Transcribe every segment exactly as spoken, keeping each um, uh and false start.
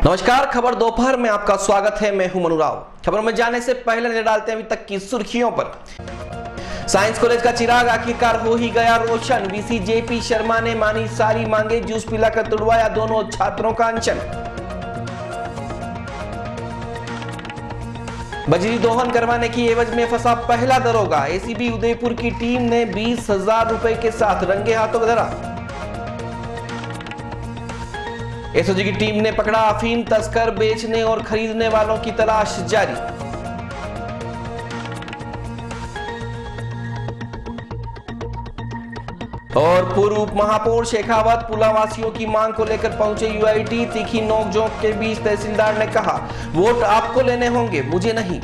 नमस्कार, खबर दोपहर में आपका स्वागत है। मैं हूं मनु राव। खबरों में जाने से पहले नजर डालते हैं अभी तक की सुर्खियों पर। साइंस कॉलेज का चिराग आखिरकार हो ही गया रोशन। वीसी जेपी शर्मा ने मानी सारी मांगे, जूस पिलाकर तुड़वाया दोनों छात्रों का अनशन। बजरी दोहन करवाने की एवज में फंसा पहला दरोगा। एसीबी उदयपुर की टीम ने बीस हजार रुपए के साथ रंगे हाथों धरा। एसओजी की टीम ने पकड़ा अफीम तस्कर, बेचने और खरीदने वालों की तलाश जारी। और पूर्व उप महापौर शेखावत पुलावासियों की मांग को लेकर पहुंचे यूआईटी। तीखी नोकझोंक के बीच तहसीलदार ने कहा, वोट आपको लेने होंगे, मुझे नहीं।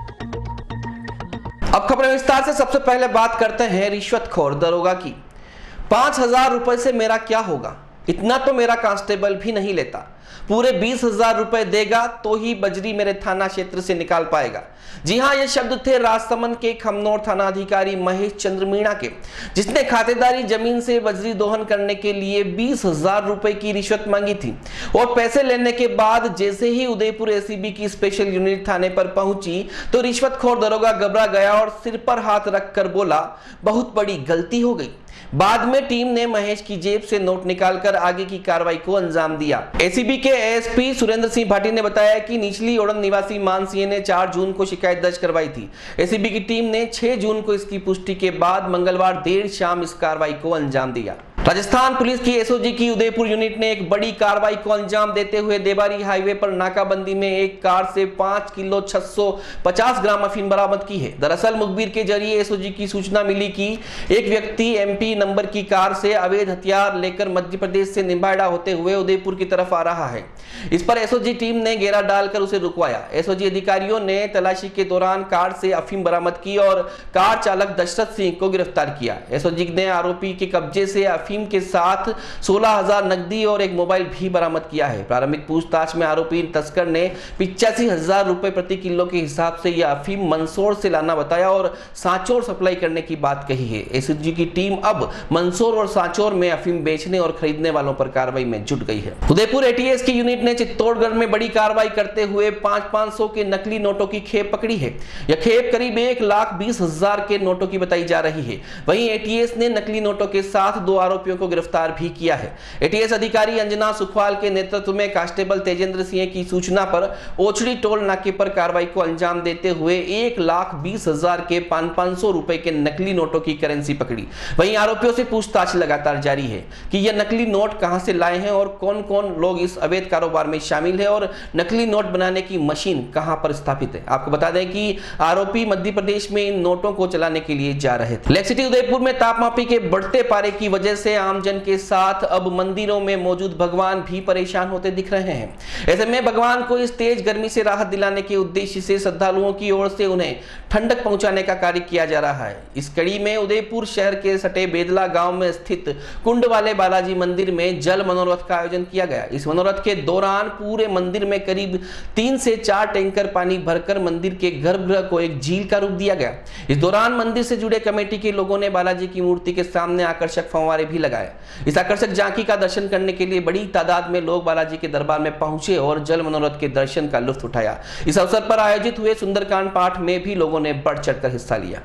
अब खबरें विस्तार से। सबसे पहले बात करते हैं रिश्वतखोर दरोगा की। पांच हजार रुपए से मेरा क्या होगा, इतना तो मेरा कांस्टेबल भी नहीं लेता। पूरे बीस हजार रुपए देगा तो ही बजरी मेरे थाना क्षेत्र से निकाल पाएगा। जी हां, ये शब्द थे राजसमंद के खमनौर थाना अधिकारी महेश चंद्र मीणा के, जिसने खातेदारी जमीन से बजरी दोहन करने के लिए बीस हजार रुपए की रिश्वत मांगी थी। और पैसे लेने के बाद जैसे ही उदयपुर एसीबी की स्पेशल यूनिट थाने पर पहुंची तो रिश्वतखोर दरोगा घबरा गया और सिर पर हाथ रखकर बोला, बहुत बड़ी गलती हो गई। बाद में टीम ने महेश की जेब से नोट निकालकर आगे की कार्रवाई को अंजाम दिया। एसीबी के एएसपी सुरेंद्र सिंह भाटी ने बताया कि निचली ओड़न निवासी मान सिंह ने चार जून को शिकायत दर्ज करवाई थी। एसीबी की टीम ने छह जून को इसकी पुष्टि के बाद मंगलवार देर शाम इस कार्रवाई को अंजाम दिया। राजस्थान पुलिस की एसओजी की उदयपुर यूनिट ने एक बड़ी कार्रवाई को अंजाम देते हुए देवारी हाईवे पर नाकाबंदी में एक कार से पांच किलो छह सौ पचास ग्राम अफीम बरामद की है। दरअसल मुखबिर के जरिए एसओजी की सूचना मिली कि एक व्यक्ति एमपी नंबर की कार से अवैध हथियार लेकर मध्य प्रदेश से निम्बाड़ा होते हुए उदयपुर की तरफ आ रहा है। इस पर एसओजी टीम ने घेरा डालकर उसे रुकवाया। एसओजी अधिकारियों ने तलाशी के दौरान कार से अफीम बरामद की और कार चालक दशरथ सिंह को गिरफ्तार किया। एसओजी ने आरोपी के कब्जे से अफीम के साथ सोलह हजार नकदी और एक मोबाइल भी बरामद किया है। प्रारंभिक पूछताछ में आरोपी तस्कर ने पिचासी हजार रुपए प्रति किलो के हिसाब से यह अफीम मंदसौर से लाना बताया और सांचौर सप्लाई करने की बात कही है। एसओजी की टीम अब मंदसौर और सांचौर में अफीम बेचने और खरीदने वालों पर कार्रवाई में जुट गई है। उदयपुर एटीएस की यूनिट ने चित्तौड़गढ़ में बड़ी कार्रवाई करते हुए पांच पांच सौ के नकली नोटों की खेप पकड़ी है। यह खेप करीब एक लाख बीस हजार के नोटों की बताई जा रही है। वहीं एटीएस ने नकली नोटों के साथ दो आरोपियों को गिरफ्तार भी किया है। एटीएस अधिकारी अंजना सुखवाल के नेतृत्व में कांस्टेबल तेजेंद्र सिंह की सूचना पर ओछड़ी टोल नाके पर कार्रवाई को अंजाम देते हुए एक लाख बीस हजार के पांच पांच सौ रुपए के नकली नोटों की करेंसी पकड़ी। वहीं आरोपियों से पूछताछ लगातार जारी है कि यह नकली नोट कहां से लाए हैं और कौन कौन लोग इस अवैध कारोबार में शामिल है और नकली नोट बनाने की मशीन कहां पर स्थापित है। आपको बता दें कि आरोपी मध्य प्रदेश में इन नोटों को चलाने के लिए जा रहे थे। लेक सिटी उदयपुर में तापमापी के बढ़ते पारे की वजह से आमजन के साथ अब मंदिरों में मौजूद भगवान भी परेशान होते दिख रहे हैं। ऐसे में भगवान को इस तेज गर्मी से राहत दिलाने के उद्देश्य से श्रद्धालुओं की ओर से उन्हें ठंडक पहुंचाने का कार्य किया जा रहा है। इस कड़ी में उदयपुर शहर के सटे बेदला गांव में स्थित कुंड वाले बालाजी मंदिर में जल मनोरथ का आयोजन किया गया। इस मनोरथ के दौरान पूरे मंदिर में करीब तीन से चार टैंकर पानी भरकर मंदिर के गर्भगृह को एक झील का रूप दिया गया। इस दौरान मंदिर से जुड़े कमेटी के लोगों ने बालाजी की मूर्ति के सामने आकर्षक फव्वारे भी लगाए। इस आकर्षक झांकी का दर्शन करने के लिए बड़ी तादाद में लोग बालाजी के दरबार में पहुंचे और जल मनोरथ के दर्शन का लुत्फ उठाया। इस अवसर पर आयोजित हुए सुंदरकांड पाठ में भी लोगों ने बढ़ चढ़कर हिस्सा लिया।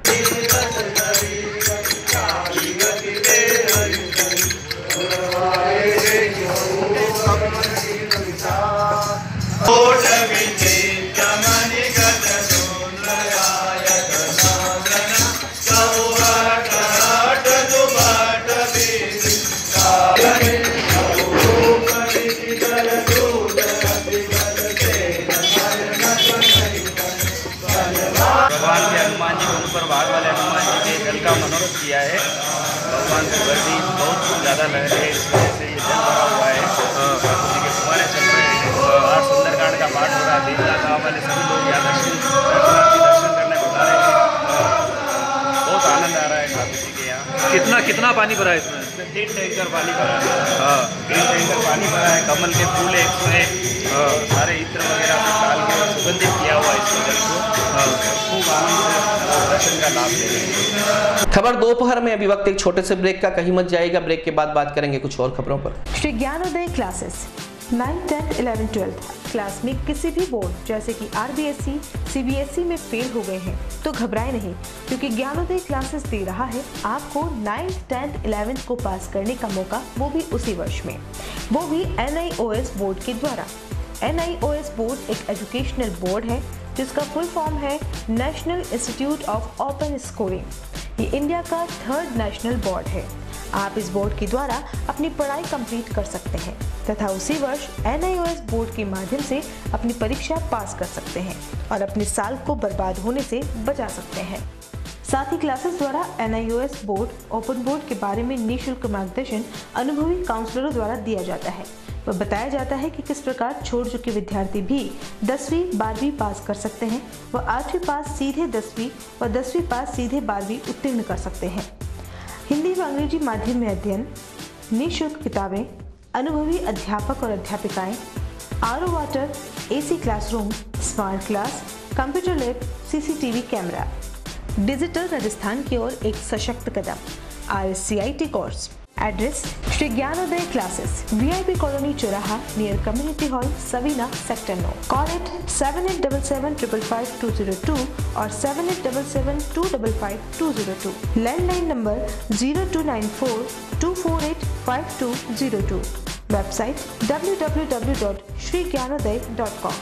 भगवान के हनुमान जी के ऊपर भाग वाले हनुमान जी के जल का मनोरथ किया है। भगवान को गर्मी बहुत ज़्यादा लग रही है, इस वजह से ये जल भरा हुआ है। ठाकुर जी के फुहारे चल रहे हैं और सुंदरकांड का पाठ हो रहा है। दिन गाँव वाले सभी लोग यहाँ दर्शन दर्शन करने को आ रहे हैं। बहुत आनंद आ रहा है ठाकुर जी के यहाँ। कितना कितना पानी भरा है इसमें? तीन टैंकर पानी भरा है। हाँ, तीन टैंकर पानी भरा है। कमल के फूल एक सौ एक सारे इत्र वगैरह डाल के सुगंधित किया हुआ इस जल को। खूब आनंद से दर्शन का लाभ ले रहे हैं। खबर दोपहर में अभी वक्त एक छोटे से ब्रेक का, कहीं मत जाएगा। ब्रेक के बाद बात करेंगे कुछ और खबरों पर। Shri Gyanodaya classes ninth, tenth, eleven, twelfth class में किसी भी बोर्ड जैसे कि R B S C, C B S E में फेल हो गए हैं तो घबराएं नहीं, क्योंकि ज्ञानोदय क्लासेस दे रहा है आपको नाइन्थ, टेंथ, इलेवेंथ को पास करने का मौका, वो भी उसी वर्ष में, वो भी N I O S board के द्वारा। N I O S board एक एजुकेशनल बोर्ड है जिसका फुल फॉर्म है national institute of open schooling. ये इंडिया का थर्ड नेशनल बोर्ड है। आप इस बोर्ड के द्वारा अपनी पढ़ाई कंप्लीट कर सकते हैं तथा उसी वर्ष N I O S board के माध्यम से अपनी परीक्षा पास कर सकते हैं और अपने साल को बर्बाद होने से बचा सकते हैं। साथ ही क्लासेस द्वारा N I O S board open board के बारे में निःशुल्क मार्गदर्शन अनुभवी काउंसलरों द्वारा दिया जाता है। वह बताया जाता है कि किस प्रकार छोड़ चुके विद्यार्थी भी दसवीं बारहवीं पास कर सकते हैं व आठवीं पास सीधे दसवीं व दसवीं पास सीधे बारहवीं उत्तीर्ण कर सकते हैं। हिंदी व अंग्रेजी माध्यम में अध्ययन, निःशुल्क किताबें, अनुभवी अध्यापक और अध्यापिकाएं, R O water, A C classroom, smart class, computer lab, C C T V camera, digital Rajasthan की ओर एक सशक्त कदम, R S C I T course. Address Shri Gyanodaya classes, V I P colony चौराहा near community hall, Savina, sector नौ। Call at seven eight double seven triple five two zero two और seven eight double seven two double five two zero to. Landline number zero two nine four two four eight five two zero two. Website W W W dot Shri Gyanodaya dot com.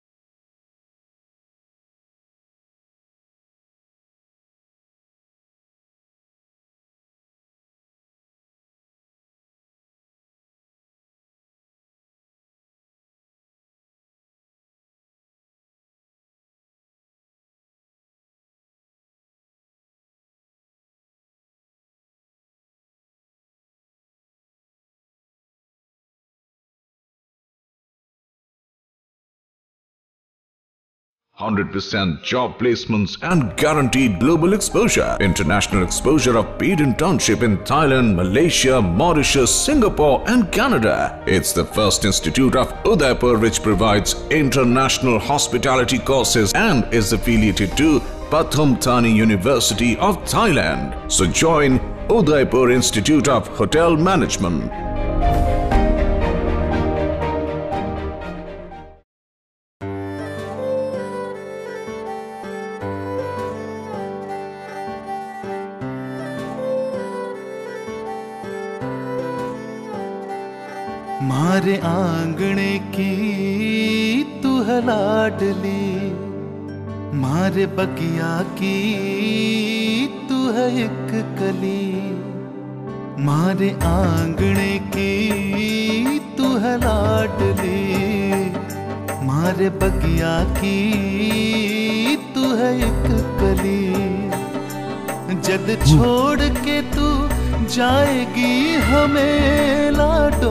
one hundred percent job placements and guaranteed global exposure. International exposure of paid internship in Thailand, Malaysia, Mauritius, Singapore and Canada. It's the first institute of Udaipur which provides international hospitality courses and is affiliated to Pathum Thani University of Thailand. So join Udaipur Institute of Hotel Management. मारे आंगणे की तू है लाडली, मारे बगिया की तू है एक कली। मारे आंगणे की तू है लाडली, मारे बगिया की तू है एक कली। जद छोड़ के तू जाएगी हमें लाडो,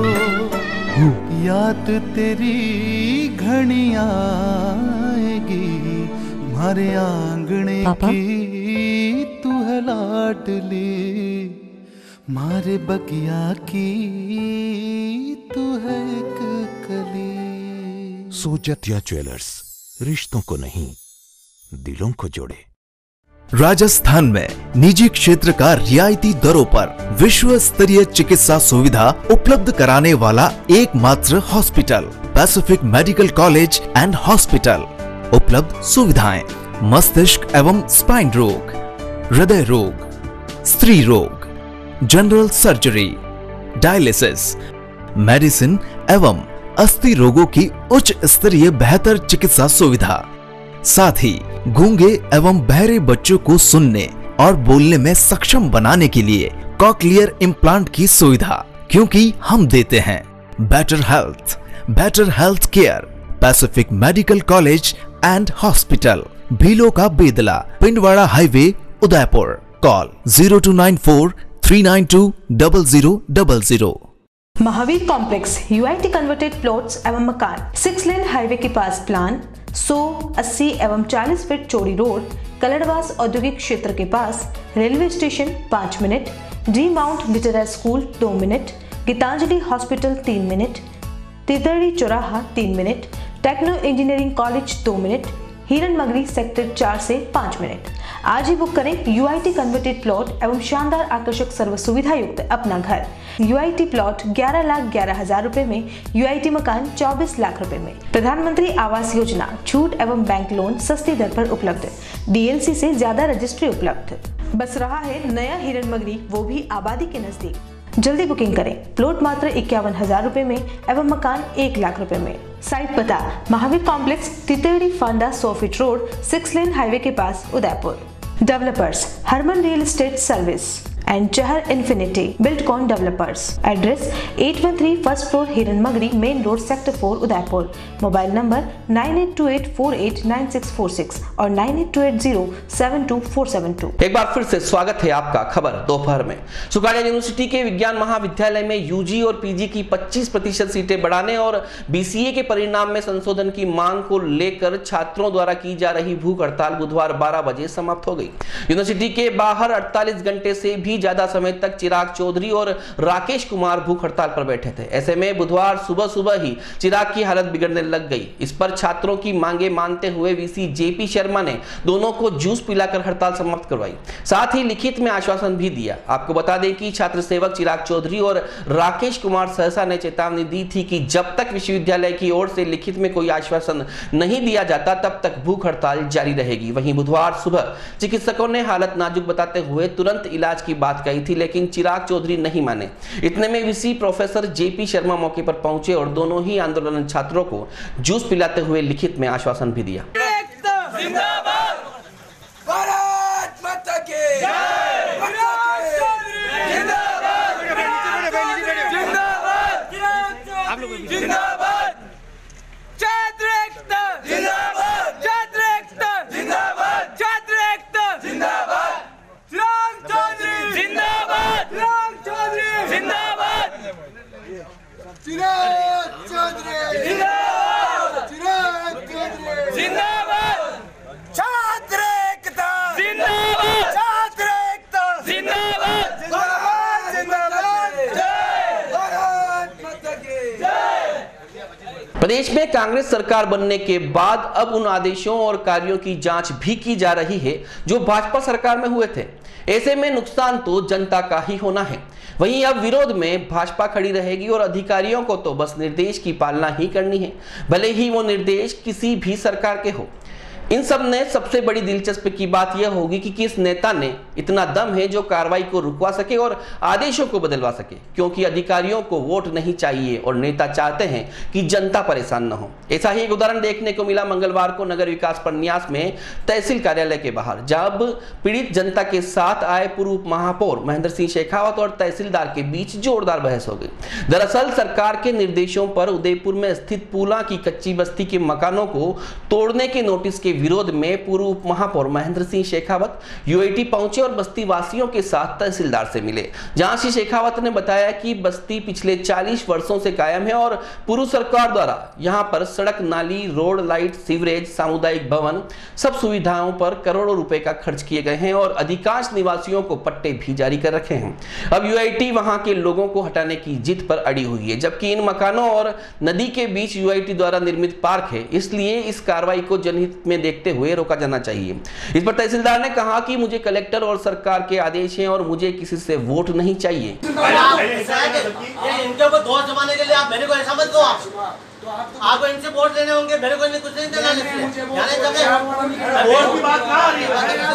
याद तेरी घनी आएगी। मारे आंगणे की तू है लाडली, मारे बगिया की तू है एक कली। सोजतिया ज्वेलर्स, रिश्तों को नहीं दिलों को जोड़े। राजस्थान में निजी क्षेत्र का रियायती दरों पर विश्व स्तरीय चिकित्सा सुविधा उपलब्ध कराने वाला एकमात्र hospital pacific medical college and hospital. उपलब्ध सुविधाएं मस्तिष्क एवं स्पाइन रोग, हृदय रोग, स्त्री रोग, जनरल सर्जरी, डायलिसिस, मेडिसिन एवं अस्थि रोगों की उच्च स्तरीय बेहतर चिकित्सा सुविधा। साथ ही गूंगे एवं बहरे बच्चों को सुनने और बोलने में सक्षम बनाने के लिए कॉक्लियर इम्प्लांट की सुविधा, क्योंकि हम देते हैं better health, better health care. Pacific medical college and hospital, Bhilo का Bedla, Pindwara highway, Udaipur. Call zero two nine four three nine two double zero double zero. Mahavir complex, U I T converted plots एवं मकान, six lane highway के पास plan, सौ, अस्सी एवं चालीस feet चौड़ी road, Kaladwas औद्योगिक क्षेत्र के पास, रेलवे स्टेशन पाँच minute, D Mount literary school दो मिनट, गीतांजलि हॉस्पिटल तीन मिनट, तितरड़ी चौराहा तीन मिनट, टेक्नो इंजीनियरिंग कॉलेज दो मिनट, हिरन मगरी सेक्टर चार से पाँच मिनट। आज ही बुक करें यूआईटी कन्वर्टेड प्लॉट एवं शानदार आकर्षक सर्व सुविधा युक्त अपना घर। यूआईटी प्लॉट ग्यारह लाख ग्यारह हजार रुपए में, यूआईटी मकान चौबीस लाख रुपए में। प्रधानमंत्री आवास योजना छूट एवं बैंक लोन सस्ती दर पर उपलब्ध, डीएलसी से ज्यादा रजिस्ट्री उपलब्ध। बस रहा है नया हिरणमगरी, वो भी आबादी के नजदीक। जल्दी बुकिंग करें। प्लॉट मात्र इक्यावन हजार रुपए में एवं मकान एक लाख रुपए में। साइट पता महावीर कॉम्प्लेक्स, तितेड़ी फांडा, सौ feet road, six lane highway के पास, Udaipur. Developers Harman real estate service and Chahar infinity buildcon developers. Address आठ एक तीन first floor Hiranmagri, main road, sector four, Udaipur. Mobile number nine eight two eight four eight nine six four six और nine eight two eight zero seven two four seven two. एक बार फिर से स्वागत है आपका खबर दोपहर में। सुकालिया यूनिवर्सिटी के विज्ञान महाविद्यालय में यूजी और पीजी की पच्चीस प्रतिशत सीटें बढ़ाने और बीसीए के परिणाम में संशोधन की मांग को लेकर छात्रों द्वारा की जा रही भूख हड़ताल बुधवार बारह बजे समाप्त हो गई। यूनिवर्सिटी के बाहर अड़तालीस घंटे से भी ज्यादा समय तक चिराग चौधरी और राकेश कुमार भूख हड़ताल पर बैठे थे। ऐसे में बुधवार सुबह सुबह ही चिराग की हालत बिगड़ने लग गई। इस पर छात्रों की मांगे मानते हुए वीसी जेपी शर्मा ने दोनों को जूस पिलाकर हड़ताल समाप्त करवाई, साथ ही लिखित में आश्वासन भी दिया। आपको बता दें कि छात्र सेवक चिराग चौधरी और राकेश कुमार सहसा ने चेतावनी दी थी कि जब तक विश्वविद्यालय की ओर से लिखित में कोई आश्वासन नहीं दिया जाता तब तक भूख हड़ताल जारी रहेगी। वहीं बुधवार सुबह चिकित्सकों ने हालत नाजुक बताते हुए तुरंत इलाज की बात कही थी, लेकिन चिराग चौधरी नहीं माने। इतने में वीसी प्रोफेसर जेपी शर्मा मौके पर पहुंचे और दोनों ही आंदोलन छात्रों को जूस पिलाते हुए लिखित में आश्वासन भी दिया। प्रदेश में कांग्रेस सरकार बनने के बाद अब उन आदेशों और कार्यों की जांच भी की जा रही है जो भाजपा सरकार में हुए थे। ऐसे में नुकसान तो जनता का ही होना है। वहीं अब विरोध में भाजपा खड़ी रहेगी और अधिकारियों को तो बस निर्देश की पालना ही करनी है, भले ही वो निर्देश किसी भी सरकार के हो। इन सब ने सबसे बड़ी दिलचस्प की बात यह होगी कि किस नेता ने इतना दम है जो कार्रवाई को रुकवा सके और आदेशों को बदलवा सके, क्योंकि अधिकारियों को वोट नहीं चाहिए और नेता चाहते हैं कि जनता परेशान न हो। ऐसा ही एक उदाहरण देखने को मिला मंगलवार को नगर विकास प्रन्यास में तहसील कार्यालय के बाहर, जब पीड़ित जनता के साथ आए पूर्व महापौर महेंद्र सिंह शेखावत और तहसीलदार के बीच जोरदार बहस हो गई। दरअसल सरकार के निर्देशों पर उदयपुर में स्थित पूला की कच्ची बस्ती के मकानों को तोड़ने के नोटिस के विरोध में पूर्व उप महापौर महेंद्र सिंह शेखावत यूआईटी पहुंचे और बस्ती वासियों के साथ तहसीलदार से मिले, जहां श्री शेखावत ने बताया कि बस्ती पिछले चालीस वर्षों से कायम है और पूर्व सरकार द्वारा यहां पर सड़क, नाली, रोड, लाइट, सीवरेज, सामुदायिक भवन, सब सुविधाओं पर करोड़ों रुपए का खर्च किए गए हैं और अधिकांश निवासियों को पट्टे भी जारी कर रखे हैं। अब यूआईटी वहां के लोगों को हटाने की जिद पर अड़ी हुई है, जबकि इन मकानों और नदी के बीच यूआईटी द्वारा निर्मित पार्क है, इसलिए इस कार्रवाई को जनहित में देखते हुए रोका जाना चाहिए। इस पर तहसीलदार ने कहा कि मुझे कलेक्टर और सरकार के आदेश हैं और मुझे किसी से वोट नहीं चाहिए। इनके ऊपर दोष जमाने के लिए आप मेरे को ऐसा मत दो। आप आपको इनसे वोट लेने होंगे, मेरे को कुछ नहीं देना। यानी जब वोट की बात ना आ रही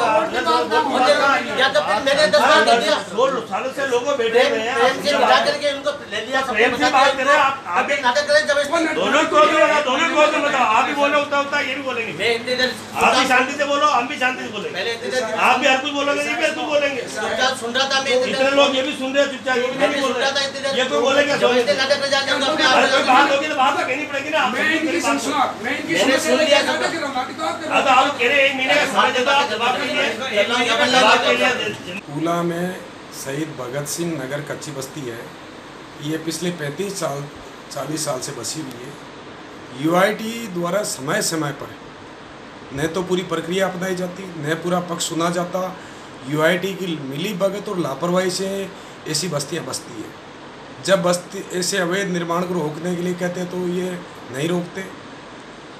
या तो फिर मैंने दस बार दे दिया। सोलह सालों से लोगों बैठे हुए हैं, प्रेम से मिला करके इनको ले लिया। प्रेम से बात करें, आप आप एक नाटक करें जब दोनों को दोनों को बताओ। आप भी बोलो उतना उतना ये भी बोलेंगे। मैं इतनी देर आप भी शांति से बोलो, हम भी शांति से बोलेंगे। पहले इतनी देर आप भी हर कुछ बोलोगे, ये भी हर कुछ बोलेंगे। चुपचाप सुन रहा था मैं, इतने लोग ये भी सुन रहे हैं चुपचाप, ये भी बोल रहा था इतनी देर। ये कोई बोलेगा नाटक में जाकर अपने आप बात होगी तो बात कहनी पड़ेगी ना। मैं इनकी समझा, मैं इनकी समझ सुन लिया। अब आप कह रहे एक महीने का समय देता आप जवाब कीजिए। पूला में शहीद भगत सिंह नगर कच्ची बस्ती है, ये पिछले पैंतीस साल चालीस साल से बसी हुई है। यूआईटी द्वारा समय समय पर न तो पूरी प्रक्रिया अपनाई जाती, न पूरा पक्ष सुना जाता। यूआईटी की मिली भगत और लापरवाही से ऐसी बस्तियां बसती है। जब बस्ती ऐसे अवैध निर्माण को रोकने के लिए कहते हैं तो ये नहीं रोकते।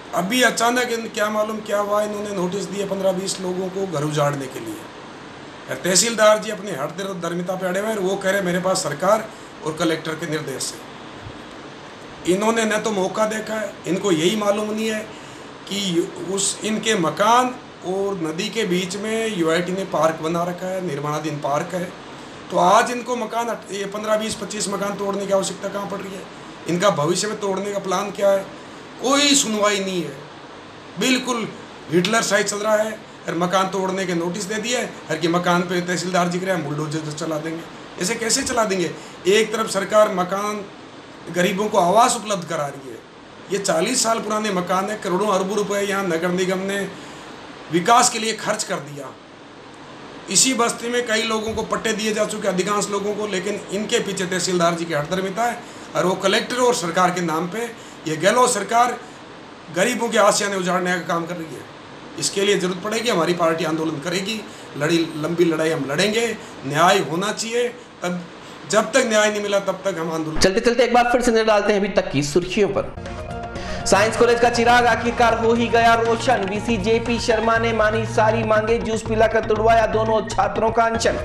अभी अचानक इन क्या मालूम क्या हुआ, इन्होंने नोटिस दिए पंद्रह बीस लोगों को घर उजाड़ने के लिए। तहसीलदार जी अपनी हट दरमिता पे अड़े हुए हैं, वो कह रहे मेरे पास सरकार और कलेक्टर के निर्देश से। इन्होंने न तो मौका देखा है, इनको यही मालूम नहीं है कि उस इनके मकान और नदी के बीच में यूआईटी ने पार्क बना रखा है, निर्माणाधीन पार्क है। तो आज इनको मकान ये पंद्रह बीस पच्चीस मकान तोड़ने की आवश्यकता कहाँ पड़ रही है? इनका भविष्य में तोड़ने का प्लान क्या है? कोई सुनवाई नहीं है, बिल्कुल हिटलर साइड चल रहा है। और मकान तोड़ने के नोटिस दे दिए हर कि मकान पे तहसीलदार जी कह रहे हैं बुलडोजर चला देंगे। ऐसे कैसे चला देंगे? एक तरफ सरकार मकान गरीबों को आवास उपलब्ध करा रही है, ये चालीस साल पुराने मकान है, करोड़ों अरबों रुपए यहाँ नगर निगम ने विकास के लिए खर्च कर दिया। इसी बस्ती में कई लोगों को पट्टे दिए जा चुके, अधिकांश लोगों को, लेकिन इनके पीछे तहसीलदार जी की हटदरमिता है और वो कलेक्टर और सरकार के नाम पे ये गहलोत सरकार गरीबों के आसियाने उजाड़ने का काम कर रही है। इसके लिए जरूरत पड़ेगी, हमारी पार्टी आंदोलन करेगी, लड़ी लंबी लड़ाई हम लड़ेंगे, न्याय होना चाहिए। तब जब तक न्याय नहीं मिला तब तक हम आंदोलन। चलते चलते एक बार फिर से नजर डालते हैं अभी तक की सुर्खियों पर। साइंस कॉलेज का चिराग आखिरकार हो ही गया रोशन। वीसी जेपी शर्मा ने मानी सारी मांगे, जूस पिलाकर तुड़वाया दोनों छात्रों का अनशन।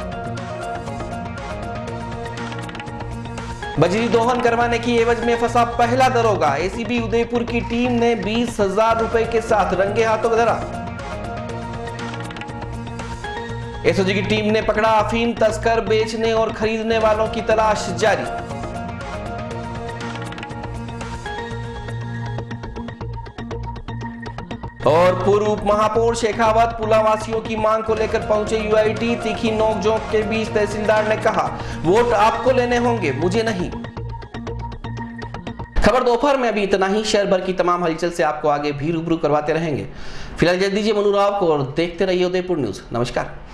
बजरी दोहन करवाने की एवज में फंसा पहला दरोगा। एसीबी उदयपुर की टीम ने बीस हजार रुपए के साथ रंगे हाथों धरा। एसओजी की टीम ने पकड़ा अफीम तस्कर, बेचने और खरीदने वालों की तलाश जारी। और पूर्व उप महापौर शेखावत पुलावासियों की मांग को लेकर पहुंचे यूआईटी। तीखी नोकझोंक के बीच तहसीलदार ने कहा वोट आपको लेने होंगे, मुझे नहीं। खबर दोपहर में अभी इतना ही। शहर भर की तमाम हलचल से आपको आगे भी रूबरू करवाते रहेंगे। फिलहाल जल्दी दीजिए मनु राव को और देखते रहिए उदयपुर न्यूज। नमस्कार।